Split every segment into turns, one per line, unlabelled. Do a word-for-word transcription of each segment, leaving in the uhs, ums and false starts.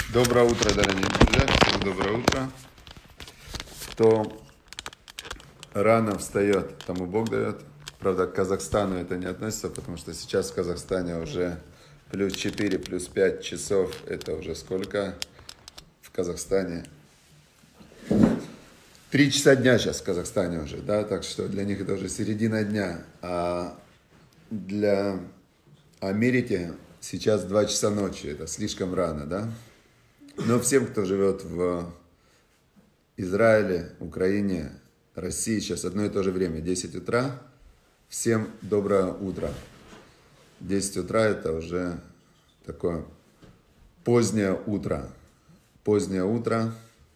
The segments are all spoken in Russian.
Доброе утро, дорогие друзья, всем доброе утро. Кто рано встает, тому Бог дает. Правда, к Казахстану это не относится, потому что сейчас в Казахстане уже плюс четыре, плюс пять часов. Это уже сколько в Казахстане? Три часа дня сейчас в Казахстане уже, да, так что для них это уже середина дня. А для Америки сейчас два часа ночи, это слишком рано, да? Но всем, кто живет в Израиле, Украине, России, сейчас одно и то же время, десять утра, всем доброе утро. десять утра это уже такое позднее утро. Позднее утро,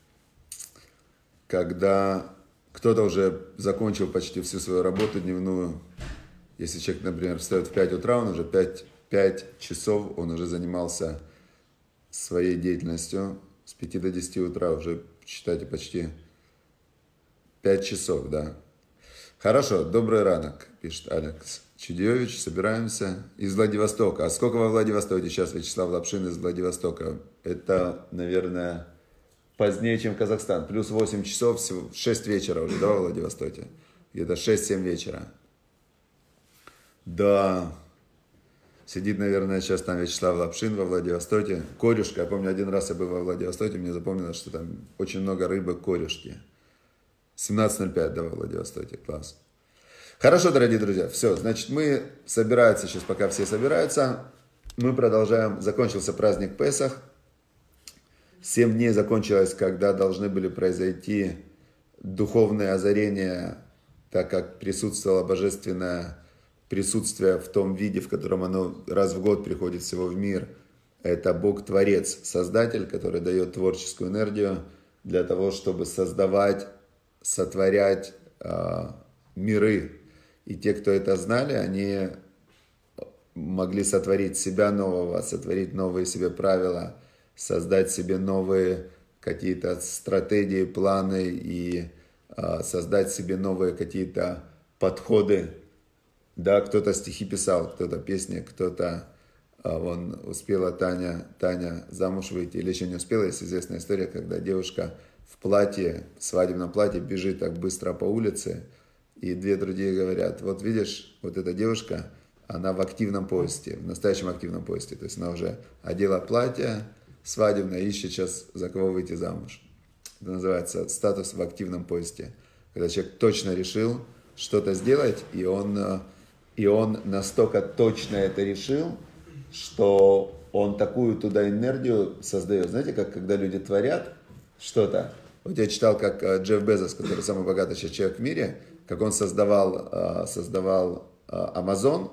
когда кто-то уже закончил почти всю свою работу дневную. Если человек, например, встает в пять утра, он уже пять, пять часов, он уже занимался своей деятельностью. С пяти до десяти утра уже, считайте, почти пять часов, да. Хорошо, добрый ранок, пишет Алекс Чудьевич. Собираемся из Владивостока. А сколько во Владивостоке сейчас? Вячеслав Лапшин из Владивостока. Это, наверное, позднее, чем Казахстан. Плюс восемь часов, всего шесть вечера уже, да, во Владивостоке? Где-то шесть-семь вечера. Да. Сидит, наверное, сейчас там Вячеслав Лапшин во Владивостоке. Корюшка. Я помню, один раз я был во Владивостоке, мне запомнилось, что там очень много рыбы корюшки. семнадцать ноль пять, да, во Владивостоке. Класс. Хорошо, дорогие друзья. Все, значит, мы собираются сейчас, пока все собираются. Мы продолжаем. Закончился праздник Песах. Семь дней закончилось, когда должны были произойти духовные озарения, так как присутствовало божественное присутствие в том виде, в котором оно раз в год приходит всего в мир. Это Бог-творец, Создатель, который дает творческую энергию для того, чтобы создавать, сотворять э, миры. И те, кто это знали, они могли сотворить себя нового, сотворить новые себе правила, создать себе новые какие-то стратегии, планы и э, создать себе новые какие-то подходы. Да, кто-то стихи писал, кто-то песни, кто-то, а, вон, успела Таня, Таня замуж выйти, или еще не успела. Есть известная история, когда девушка в платье, в свадебном платье бежит так быстро по улице, и две другие говорят: вот видишь, вот эта девушка, она в активном поиске, в настоящем активном поиске, то есть она уже одела платье свадебное, ищет сейчас, за кого выйти замуж. Это называется статус в активном поиске, когда человек точно решил что-то сделать, и он... И он настолько точно это решил, что он такую туда энергию создает. Знаете, как когда люди творят что-то. Вот я читал, как Джефф Безос, который самый богатый сейчас человек в мире, как он создавал, создавал Amazon,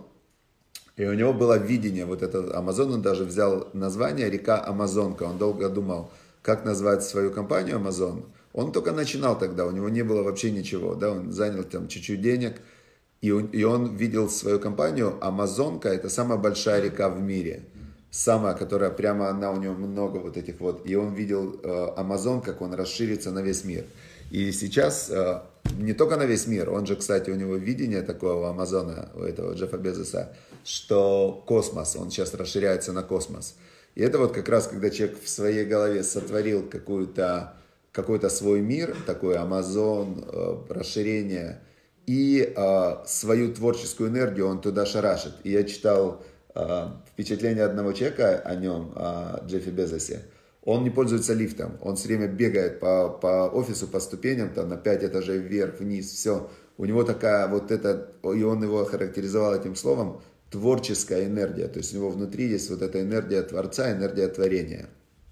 и у него было видение, вот этот Amazon, он даже взял название река Амазонка. Он долго думал, как назвать свою компанию Amazon. Он только начинал тогда, у него не было вообще ничего, да, он занял там чуть-чуть денег. И он, и он видел свою компанию Амазонка, это самая большая река в мире. Самая, которая прямо, она, у него много вот этих вот. И он видел э, Амазон, как он расширится на весь мир. И сейчас э, не только на весь мир, он же, кстати, у него видение такого Амазона, у этого Джеффа Безоса, что космос, он сейчас расширяется на космос. И это вот как раз, когда человек в своей голове сотворил какую-то, какой-то свой мир, такой Амазон, э, расширение, и э, свою творческую энергию он туда шарашит. И я читал э, впечатление одного человека о нем, о Джеффе Безосе. Он не пользуется лифтом, он все время бегает по, по офису, по ступеням, там на пять этажей вверх, вниз, все. У него такая вот эта, и он его характеризовал этим словом, творческая энергия. То есть у него внутри есть вот эта энергия Творца, энергия творения.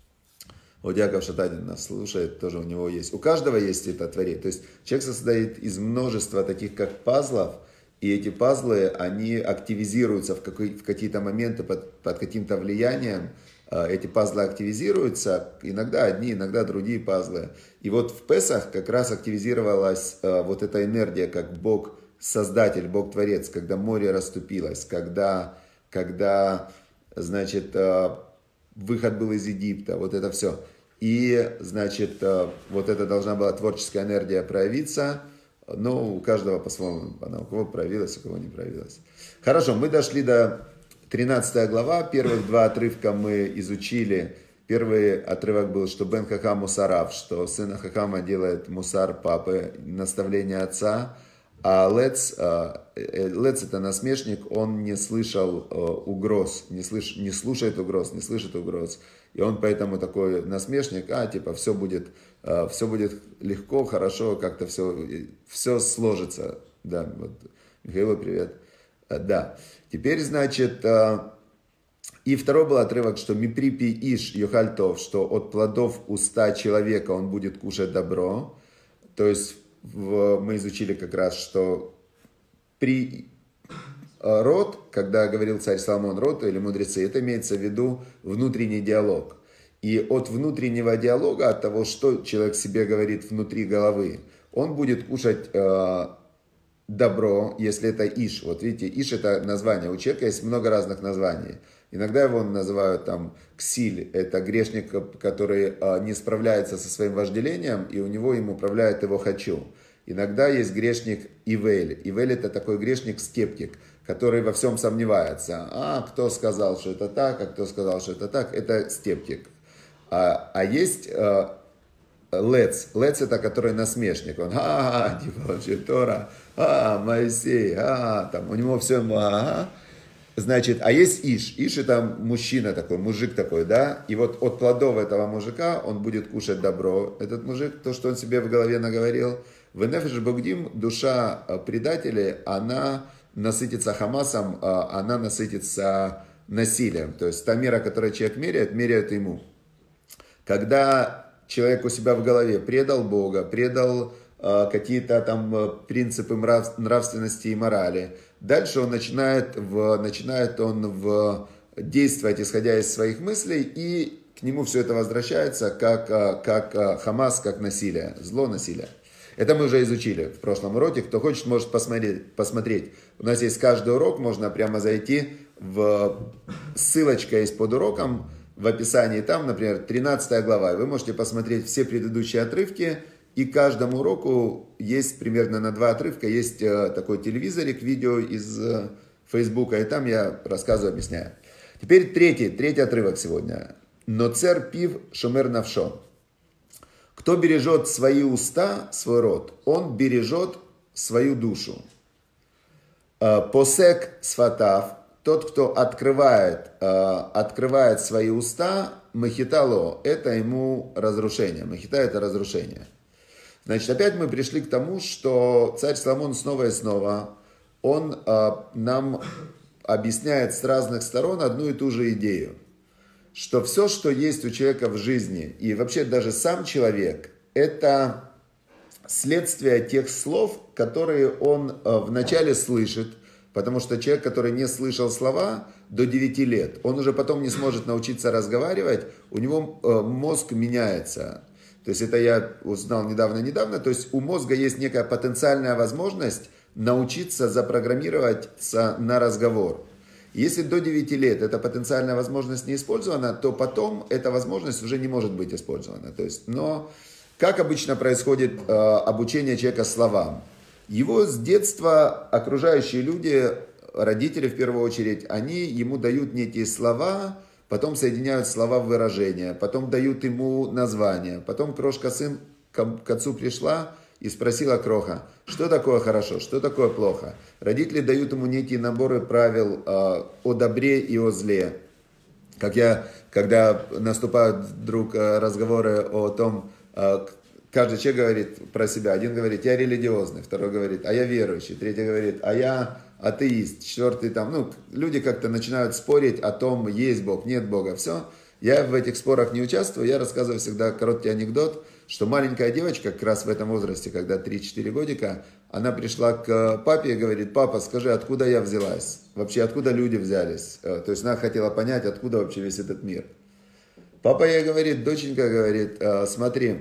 Вот Яков Шатадин нас слушает, тоже у него есть. У каждого есть это творение. То есть человек состоит из множества таких как пазлов, и эти пазлы, они активизируются в, какой, в какие-то моменты под, под каким-то влиянием. Эти пазлы активизируются, иногда одни, иногда другие пазлы. И вот в Песах как раз активизировалась вот эта энергия, как Бог-создатель, Бог-творец, когда море расступилось, когда, когда, значит, выход был из Египта, вот это все. И, значит, вот это должна была творческая энергия проявиться, но у каждого по-своему, она у кого проявилась, у кого не проявилась. Хорошо, мы дошли до тринадцатая глава, первых два отрывка мы изучили, Первый отрывок был, что Бен Хахам мусарав, что сын Хахама делает мусар папы, наставление отца, а Лец, Лец это насмешник, он не слышал угроз, не, слыш, не слушает угроз, не слышит угроз. И он поэтому такой насмешник, а типа все будет, все будет легко, хорошо, как-то все, все сложится. Да, вот. Михаилу привет. Да, теперь, значит, и второй был отрывок, что «Миприпи иш йохальтов», что от плодов уста человека он будет кушать добро. То есть в, мы изучили как раз, что при род, когда говорил царь Соломон, род или мудрецы, это имеется в виду внутренний диалог. И от внутреннего диалога, от того, что человек себе говорит внутри головы, он будет кушать э, добро, если это иш. Вот видите, иш это название. У человека есть много разных названий. Иногда его называют там ксиль, это грешник, который а, не справляется со своим вожделением, и у него им управляет его хочу. Иногда есть грешник Ивель. Ивель это такой грешник-скептик, который во всем сомневается. А кто сказал, что это так, а кто сказал, что это так, это скептик. А, а есть а, Лец. Лец это который насмешник. Он, а, типа вообще Тора, а, Моисей, а, там у него все, а, значит, а есть Иш. Иш это мужчина такой, мужик такой, да? И вот от плодов этого мужика он будет кушать добро. Этот мужик, то, что он себе в голове наговорил. В Нефеш Богдим душа предателей, она насытится хамасом, она насытится насилием. То есть та мера, которую человек меряет, меряет ему. Когда человек у себя в голове предал Бога, предал какие-то там принципы нравственности и морали, дальше он начинает, в, начинает он в действовать, исходя из своих мыслей, и к нему все это возвращается как, как хамас, как насилие, зло насилие. Это мы уже изучили в прошлом уроке. Кто хочет, может посмотреть. посмотреть. У нас есть каждый урок, можно прямо зайти, в ссылочка есть под уроком, в описании там, например, тринадцатая глава. Вы можете посмотреть все предыдущие отрывки. И каждому уроку есть примерно на два отрывка, есть такой телевизорик, видео из Фейсбука, и там я рассказываю, объясняю. Теперь третий, третий отрывок сегодня. Ноцер пив шомер навшо. Кто бережет свои уста, свой рот, он бережет свою душу. Посек сфатав, тот, кто открывает, открывает свои уста, махитало, это ему разрушение. Махита это разрушение. Значит, опять мы пришли к тому, что царь Соломон снова и снова, он э, нам объясняет с разных сторон одну и ту же идею. Что все, что есть у человека в жизни, и вообще даже сам человек, это следствие тех слов, которые он э, вначале слышит. Потому что человек, который не слышал слова до девяти лет, он уже потом не сможет научиться разговаривать, у него э, мозг меняется. То есть это я узнал недавно-недавно. То есть у мозга есть некая потенциальная возможность научиться запрограммироваться на разговор. Если до девяти лет эта потенциальная возможность не использована, то потом эта возможность уже не может быть использована. То есть, но как обычно происходит э, обучение человека словам? Его с детства окружающие люди, родители в первую очередь, они ему дают некие слова, потом соединяют слова в выражения, потом дают ему название. Потом крошка-сын к отцу пришла и спросила кроха, что такое хорошо, что такое плохо. Родители дают ему некие наборы правил э, о добре и о зле. Как я, когда наступают вдруг разговоры о том, э, каждый человек говорит про себя. Один говорит, я религиозный, второй говорит, а я верующий, третий говорит, а я атеист, четвертый там, ну, люди как-то начинают спорить о том, есть Бог, нет Бога, все. Я в этих спорах не участвую, я рассказываю всегда короткий анекдот, что маленькая девочка как раз в этом возрасте, когда три-четыре годика, она пришла к папе и говорит, папа, скажи, откуда я взялась? Вообще, откуда люди взялись? То есть она хотела понять, откуда вообще весь этот мир. Папа ей говорит, доченька говорит, смотри,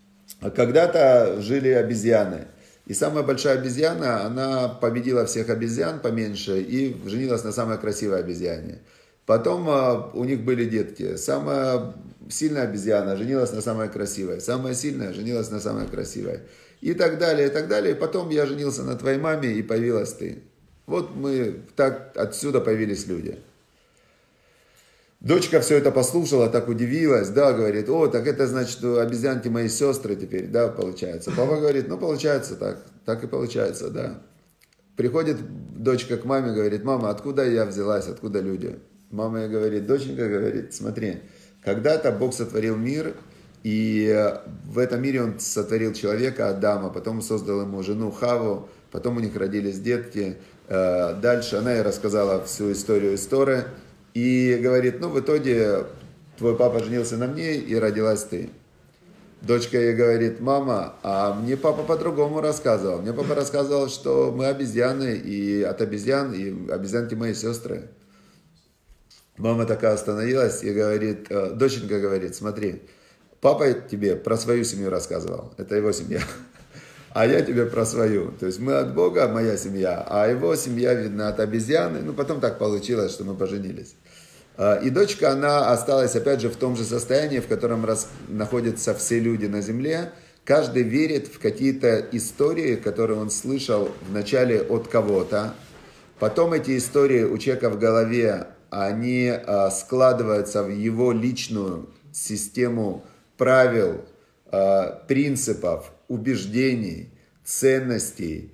когда-то жили обезьяны. И самая большая обезьяна, она победила всех обезьян поменьше и женилась на самой красивой обезьяне. Потом у них были детки. Самая сильная обезьяна женилась на самой красивой. Самая сильная женилась на самой красивой. И так далее, и так далее. И потом я женился на твоей маме, и появилась ты. Вот мы, так отсюда появились люди. Дочка все это послушала, так удивилась, да, говорит, о, так это значит, что обезьянки мои сестры теперь, да, получается. Папа говорит, ну, получается так, так и получается, да. Приходит дочка к маме, говорит, мама, откуда я взялась, откуда люди? Мама ей говорит, доченька, говорит, смотри, когда-то Бог сотворил мир, и в этом мире Он сотворил человека, Адама, потом создал ему жену Хаву, потом у них родились детки. Дальше она ей рассказала всю историю истории. И говорит, ну в итоге твой папа женился на мне и родилась ты. Дочка ей говорит, мама, а мне папа по-другому рассказывал. Мне папа рассказывал, что мы обезьяны, и от обезьян, и обезьянки мои сестры. Мама такая остановилась и говорит, доченька говорит, смотри, папа тебе про свою семью рассказывал, это его семья. А я тебе про свою. То есть мы от Бога, моя семья, а его семья, видно, от обезьяны. Ну, потом так получилось, что мы поженились. И дочка, она осталась, опять же, в том же состоянии, в котором раз, находятся все люди на земле. Каждый верит в какие-то истории, которые он слышал вначале от кого-то. Потом эти истории у человека в голове, они складываются в его личную систему правил, принципов, убеждений, ценностей,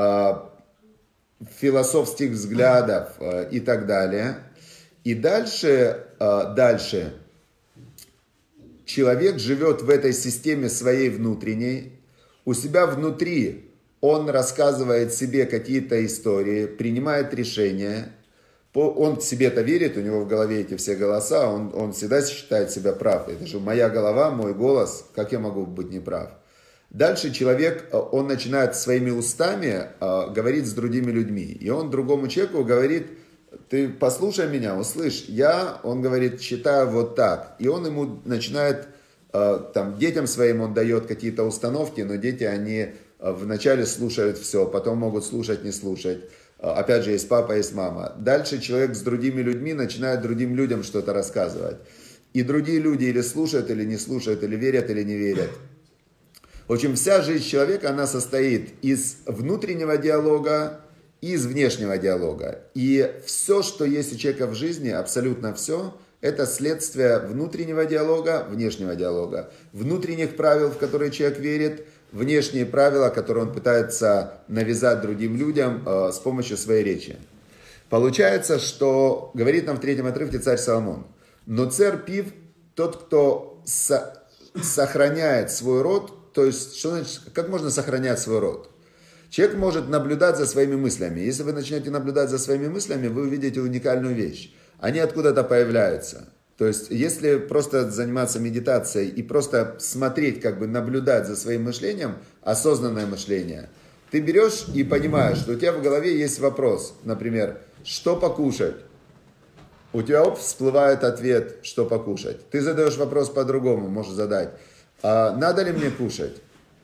философских взглядов и так далее. И дальше, дальше человек живет в этой системе своей внутренней. У себя внутри он рассказывает себе какие-то истории, принимает решения. Он себе-то верит, у него в голове эти все голоса, он, он всегда считает себя прав. Это же моя голова, мой голос, как я могу быть неправ? Дальше человек, он начинает своими устами э, говорить с другими людьми. И он другому человеку говорит, ты послушай меня, услышь, я, он говорит, считаю вот так. И он ему начинает, э, там, детям своим он дает какие-то установки, но дети, они вначале слушают все, потом могут слушать, не слушать. Опять же, есть папа, есть мама. Дальше человек с другими людьми начинает другим людям что-то рассказывать. И другие люди или слушают, или не слушают, или верят, или не верят. В общем, вся жизнь человека, она состоит из внутреннего диалога и из внешнего диалога. И все, что есть у человека в жизни, абсолютно все, это следствие внутреннего диалога, внешнего диалога. Внутренних правил, в которые человек верит, внешние правила, которые он пытается навязать другим людям э, с помощью своей речи. Получается, что, говорит нам в третьем отрывке царь Соломон, но царь пив, тот, кто со- сохраняет свой род, то есть, что значит, как можно сохранять свой род? Человек может наблюдать за своими мыслями. Если вы начнете наблюдать за своими мыслями, вы увидите уникальную вещь. Они откуда-то появляются. То есть, если просто заниматься медитацией и просто смотреть, как бы наблюдать за своим мышлением, осознанное мышление, ты берешь и понимаешь, что у тебя в голове есть вопрос, например, что покушать? У тебя оп, всплывает ответ, что покушать. Ты задаешь вопрос по-другому, можешь задать. А надо ли мне кушать?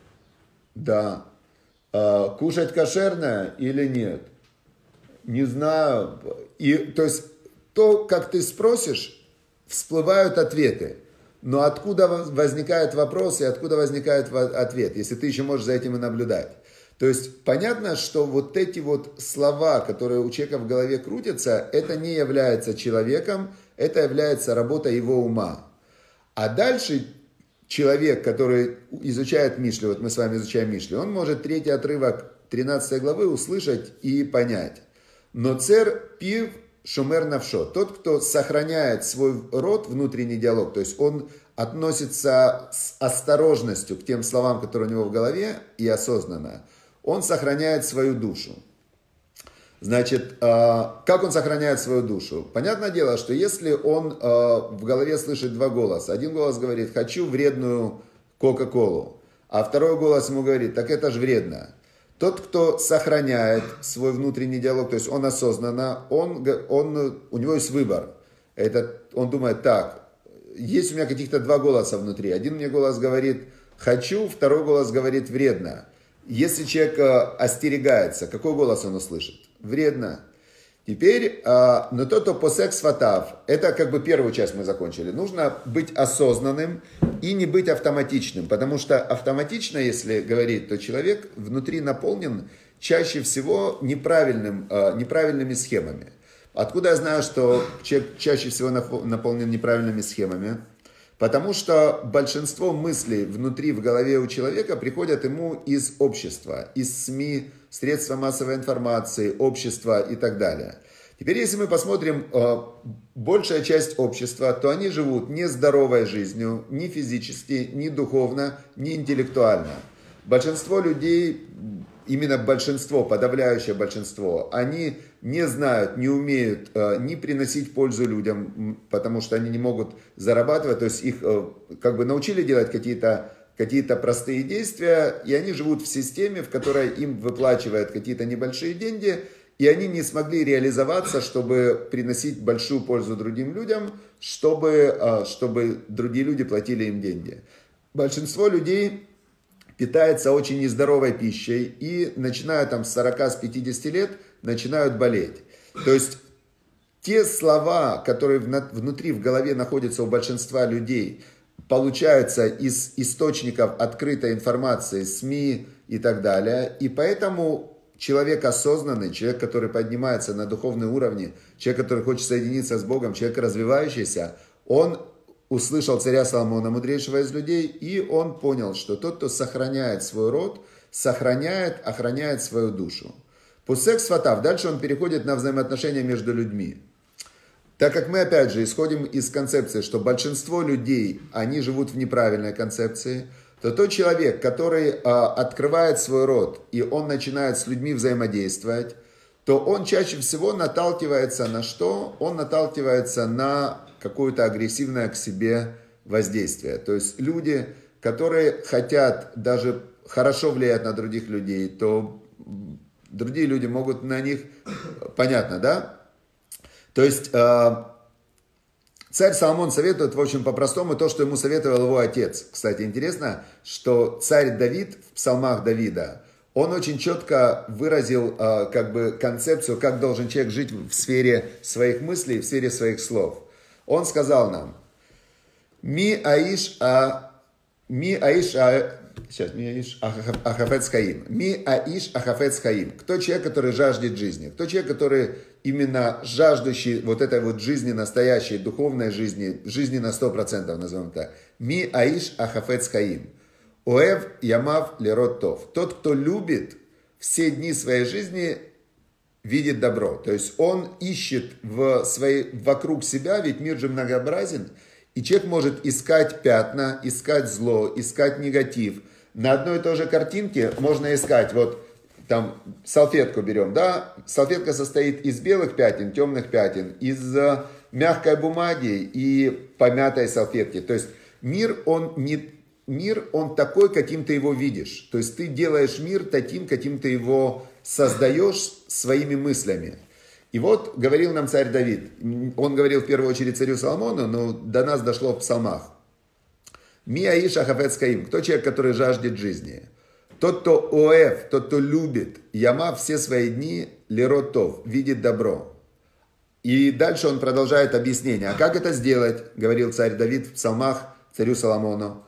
Да. А кушать кошерное или нет? Не знаю. И, то есть, то, как ты спросишь, всплывают ответы. Но откуда возникает вопрос и откуда возникает ответ, если ты еще можешь за этим и наблюдать? То есть понятно, что вот эти вот слова, которые у человека в голове крутятся, это не является человеком, это является работой его ума. А дальше человек, который изучает Мишли, вот мы с вами изучаем Мишли, он может третий отрывок тринадцатой главы услышать и понять. Но цер пив шумер навшо, тот, кто сохраняет свой род, внутренний диалог, то есть он относится с осторожностью к тем словам, которые у него в голове, и осознанно, он сохраняет свою душу. Значит, как он сохраняет свою душу? Понятное дело, что если он в голове слышит два голоса, один голос говорит, хочу вредную Кока-Колу, а второй голос ему говорит, так это же вредно. Тот, кто сохраняет свой внутренний диалог, то есть он осознанно, он, он, у него есть выбор. Это, он думает, так, есть у меня каких-то два голоса внутри. Один мне голос говорит «хочу», второй голос говорит «вредно». Если человек остерегается, какой голос он услышит? Вредно. Теперь, но тот, кто посек сватав, это как бы первую часть мы закончили. Нужно быть осознанным и не быть автоматичным. Потому что автоматично, если говорить, то человек внутри наполнен чаще всего неправильным, неправильными схемами. Откуда я знаю, что человек чаще всего наполнен неправильными схемами? Потому что большинство мыслей внутри, в голове у человека приходят ему из общества, из СМИ, средства массовой информации, общества и так далее. Теперь, если мы посмотрим, большая часть общества, то они живут не здоровой жизнью, ни физически, ни духовно, ни интеллектуально. Большинство людей, именно большинство, подавляющее большинство, они не знают, не умеют ни приносить пользу людям, потому что они не могут зарабатывать, то есть их как бы научили делать какие-то какие-то простые действия, и они живут в системе, в которой им выплачивают какие-то небольшие деньги, и они не смогли реализоваться, чтобы приносить большую пользу другим людям, чтобы, чтобы другие люди платили им деньги. Большинство людей питается очень нездоровой пищей и, начиная там с сорока, с пятидесяти лет, начинают болеть. То есть те слова, которые внутри, в голове находятся у большинства людей, получаются из источников открытой информации, СМИ и так далее. И поэтому человек осознанный, человек, который поднимается на духовный уровень, человек, который хочет соединиться с Богом, человек развивающийся, он услышал царя Соломона, мудрейшего из людей, и он понял, что тот, кто сохраняет свой род, сохраняет, охраняет свою душу. Пусек сватав. Дальше он переходит на взаимоотношения между людьми. Так как мы, опять же, исходим из концепции, что большинство людей, они живут в неправильной концепции, то тот человек, который а, открывает свой род, и он начинает с людьми взаимодействовать, то он чаще всего наталкивается на что? Он наталкивается на какое-то агрессивное к себе воздействие. То есть люди, которые хотят даже хорошо влиять на других людей, то другие люди могут на них, понятно, да? То есть царь Соломон советует, в общем, по-простому то, что ему советовал его отец. Кстати, интересно, что царь Давид в псалмах Давида, он очень четко выразил как бы концепцию, как должен человек жить в сфере своих мыслей, в сфере своих слов. Он сказал нам: «Ми аиш а... Ми аиш а... Сейчас, ми аиш ахафец хаим. Ми аиш ахафец хаим». Кто человек, который жаждет жизни? Кто человек, который именно жаждущий вот этой вот жизни, настоящей, духовной жизни, жизни на сто процентов, назовем так. Ми аиш ахафец хаим. Оэв ямав лерот тов. Тот, кто любит все дни своей жизни, видит добро. То есть он ищет в своей, вокруг себя, ведь мир же многообразен, и человек может искать пятна, искать зло, искать негатив. На одной и той же картинке можно искать, вот там салфетку берем, да, салфетка состоит из белых пятен, темных пятен, из мягкой бумаги и помятой салфетки. То есть мир, он не... Мир, он такой, каким ты его видишь. То есть ты делаешь мир таким, каким ты его создаешь своими мыслями. И вот говорил нам царь Давид. Он говорил в первую очередь царю Соломону, но до нас дошло в псалмах. Ми аиша хафец хаим. Кто человек, который жаждет жизни? Тот, кто оэв, тот, кто любит, яма все свои дни, леротов, видит добро. И дальше он продолжает объяснение. А как это сделать? Говорил царь Давид в псалмах царю Соломону.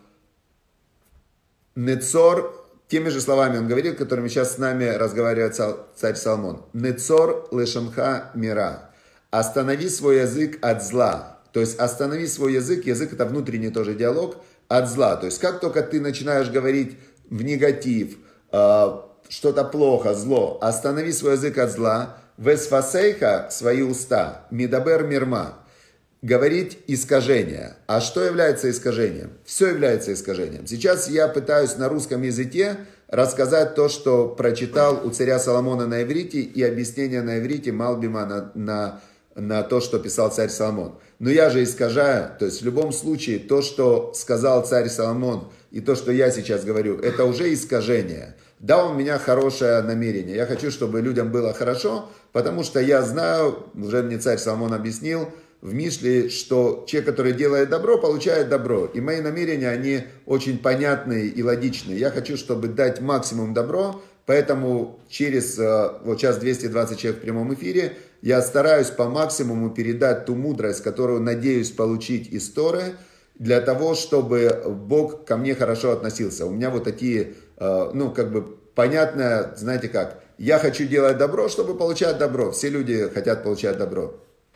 Нецор, теми же словами он говорил, которыми сейчас с нами разговаривает царь Соломон. Нецор лешанха мира. Останови свой язык от зла. То есть останови свой язык, язык это внутренний тоже диалог, от зла. То есть как только ты начинаешь говорить в негатив, что-то плохо, зло, останови свой язык от зла. Весфасейха, свои уста, мидабер мирма. Говорить искажение. А что является искажением? Все является искажением. Сейчас я пытаюсь на русском языке рассказать то, что прочитал у царя Соломона на иврите, и объяснение на иврите Малбима на, на, на то, что писал царь Соломон. Но я же искажаю, то есть в любом случае то, что сказал царь Соломон, и то, что я сейчас говорю, это уже искажение. Да, у меня хорошее намерение. Я хочу, чтобы людям было хорошо, потому что я знаю, уже мне царь Соломон объяснил, в Мишле, что человек, который делает добро, получает добро. И мои намерения, они очень понятные и логичные. Я хочу, чтобы дать максимум добро, поэтому через, вот сейчас двести двадцать человек в прямом эфире, я стараюсь по максимуму передать ту мудрость, которую надеюсь получить из Торы, для того, чтобы Бог ко мне хорошо относился. У меня вот такие, ну, как бы, понятно, знаете как, я хочу делать добро, чтобы получать добро. Все люди хотят получать добро.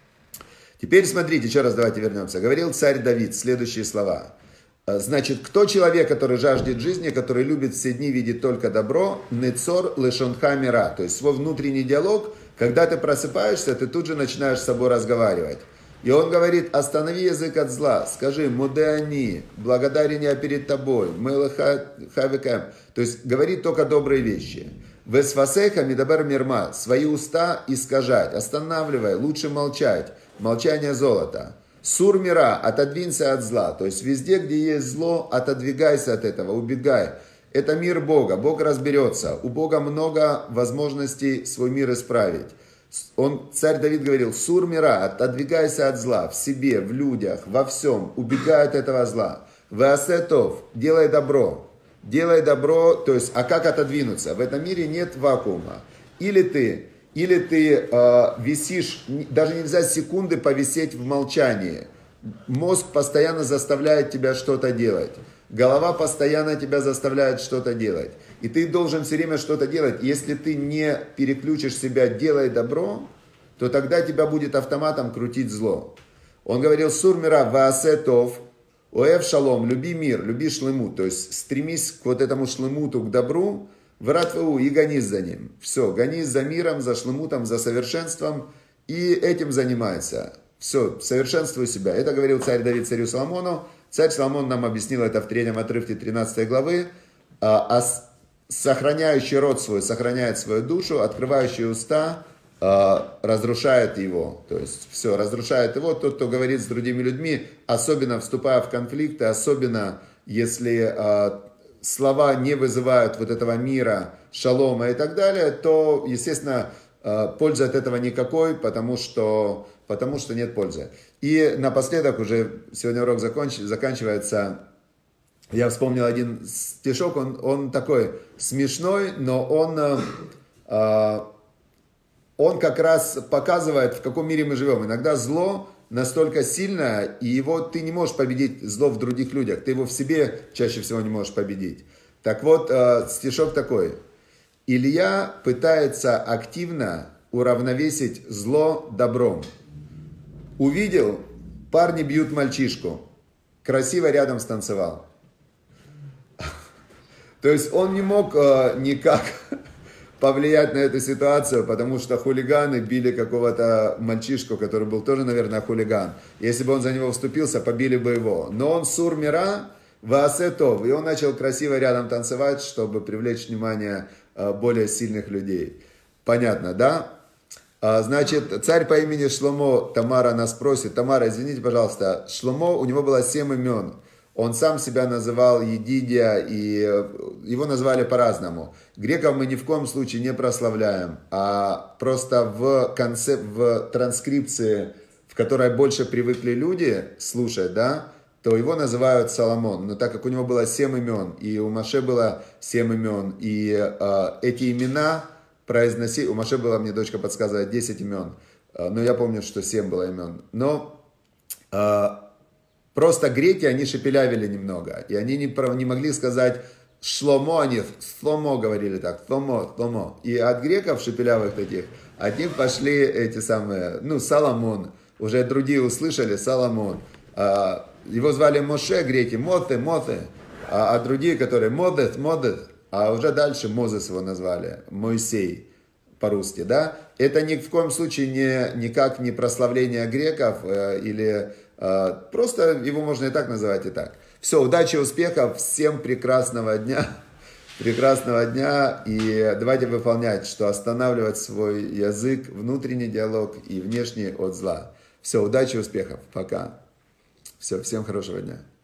Теперь смотрите, еще раз давайте вернемся. Говорил царь Давид следующие слова. Значит, кто человек, который жаждет жизни, который любит все дни, видит только добро, нецор лешонха мира, то есть свой внутренний диалог, когда ты просыпаешься, ты тут же начинаешь с собой разговаривать. И он говорит, останови язык от зла, скажи, мудеани, благодарен я перед тобой, мэлэхавикэм, то есть говорит только добрые вещи. Весфасеха мидабер мирма, свои уста искажать, останавливай, лучше молчать, молчание золота. Сур мира, отодвинься от зла. То есть везде, где есть зло, отодвигайся от этого, убегай. Это мир Бога, Бог разберется. У Бога много возможностей свой мир исправить. Он, царь Давид говорил, сур мира, отодвигайся от зла в себе, в людях, во всем, убегай от этого зла. Веасетов, делай добро. Делай добро, то есть, а как отодвинуться? В этом мире нет вакуума. Или ты... Или ты э, висишь, даже нельзя секунды повисеть в молчании. Мозг постоянно заставляет тебя что-то делать. Голова постоянно тебя заставляет что-то делать. И ты должен все время что-то делать. Если ты не переключишь себя «делай добро», то тогда тебя будет автоматом крутить зло. Он говорил «Сур мира ваасетов, оэв шалом, люби мир, люби шлемут». То есть стремись к вот этому шлемуту, к добру, вратву и гонись за ним. Все, гонись за миром, за шлемутом, за совершенством. И этим занимается. Все, совершенствуй себя. Это говорил царь Давид царю Соломону. Царь Соломон нам объяснил это в третьем отрывке тринадцатой главы. А сохраняющий род свой сохраняет свою душу, открывающий уста разрушает его. То есть все, разрушает его тот, кто говорит с другими людьми, особенно вступая в конфликты, особенно если слова не вызывают вот этого мира, шалома и так далее, то, естественно, пользы от этого никакой, потому что, потому что нет пользы. И напоследок, уже сегодня урок законч, заканчивается, я вспомнил один стишок, он, он такой смешной, но он, он как раз показывает, в каком мире мы живем. Иногда зло настолько сильное, и его ты не можешь победить, зло в других людях, ты его в себе чаще всего не можешь победить. Так вот, стишок такой. Илья пытается активно уравновесить зло добром. Увидел, парни бьют мальчишку, красиво рядом станцевал. То есть он не мог никак повлиять на эту ситуацию, потому что хулиганы били какого-то мальчишку, который был тоже, наверное, хулиган. Если бы он за него вступился, побили бы его. Но он сур мира, ваасетов, и он начал красиво рядом танцевать, чтобы привлечь внимание более сильных людей. Понятно, да? Значит, царь по имени Шломо, Тамара нас просит. Тамара, извините, пожалуйста, Шломо, у него было семь имен. Он сам себя называл Едидия, и его назвали по-разному. Греков мы ни в коем случае не прославляем, а просто в, концеп... в транскрипции, в которой больше привыкли люди слушать, да, то его называют Соломон. Но так как у него было семь имен, и у Моше было семь имен, и э, эти имена произносили... У Моше была, мне дочка подсказывает, десять имен, э, но я помню, что семь было имен. Но... Э, Просто греки, они шепелявили немного, и они не, не могли сказать Шломо, они Шломо говорили так, Шломо, Шломо. И от греков шепелявых таких, от них пошли эти самые, ну, Соломон, уже другие услышали, Соломон. Его звали Моше, греки, Моте, Моте, а, а другие, которые Модет, Модет, а уже дальше Мозес его назвали, Моисей по-русски, да. Это ни в коем случае не, никак не прославление греков э, или... Просто его можно и так называть, и так. Все, удачи, успехов, всем прекрасного дня, прекрасного дня, и давайте выполнять, что останавливать свой язык, внутренний диалог и внешний от зла. Все, удачи, успехов, пока. Все, всем хорошего дня.